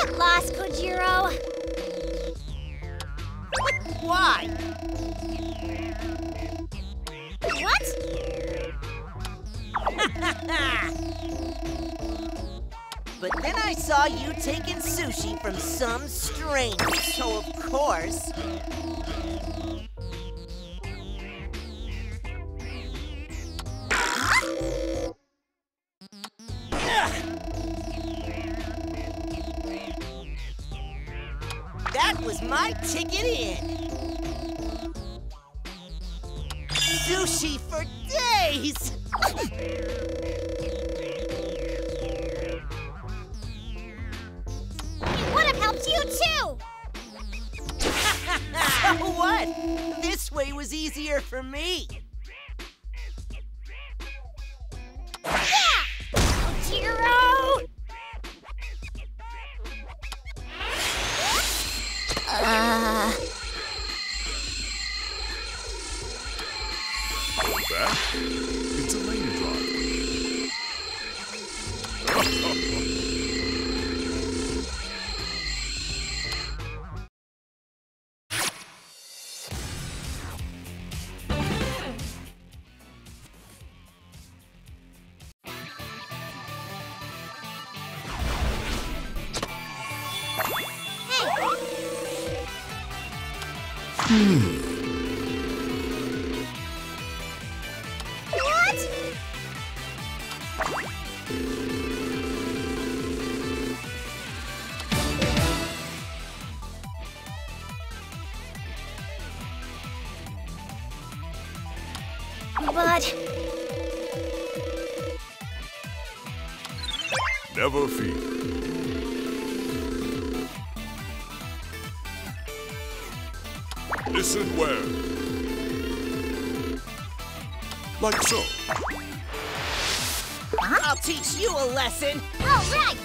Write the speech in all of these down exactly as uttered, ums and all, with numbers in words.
get lost, Kojiro. Why? What? But then I saw you taking sushi from some stranger, so of course... That was my ticket in! Sushi for days! It would have helped you too! So what? This way was easier for me. Yeah! Kojiro! Uh... That? It's a lane drive. Hmm. What? But... Never fear. Listen well. Like so. Huh? I'll teach you a lesson. All right!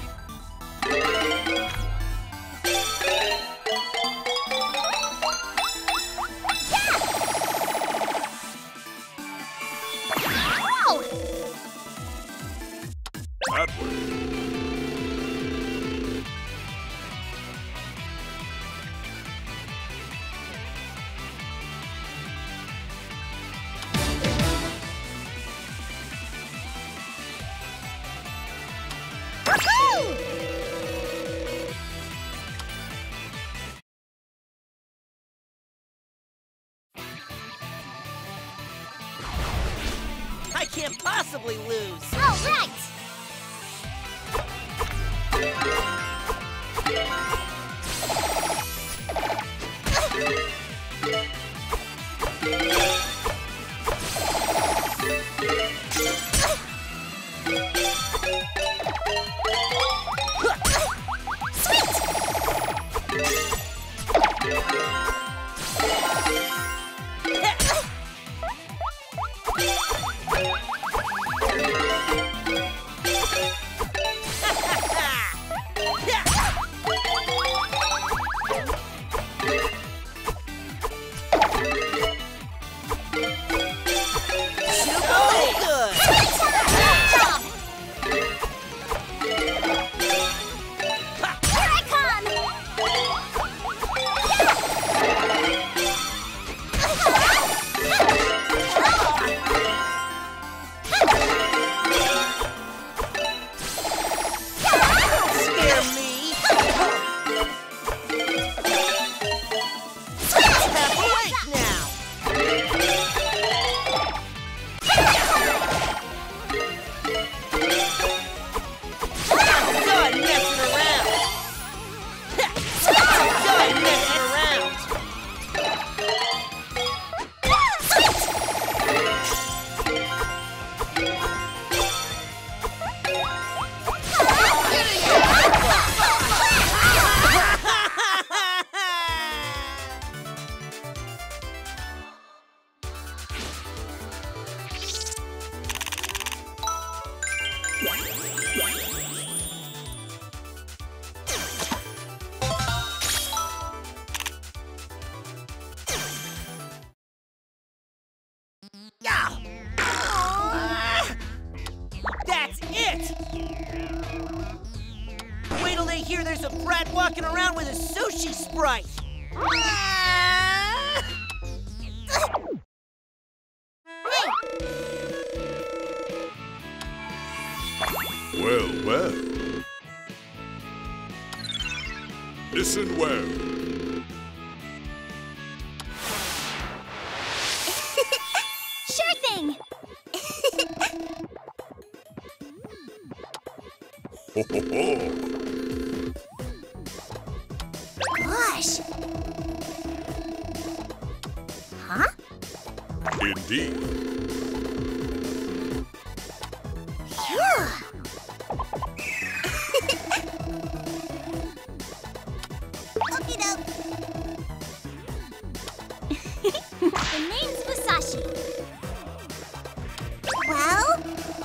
Whoa! That way. I can't possibly lose. All right! hear there's a brat walking around with a sushi sprite. Ah! Well, well. Listen well. Sure thing. Ho ho ho! Gosh. Huh? Indeed. Phew. Okie doke. The name's Musashi. Well?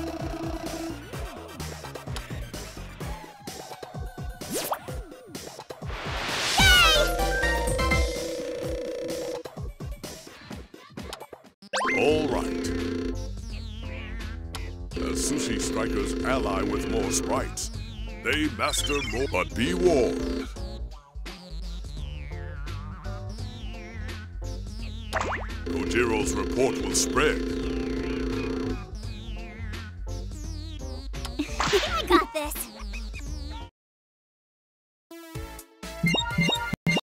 All right. The Sushi Strikers ally with more sprites. They master more, but be warned. Kojiro's report will spread.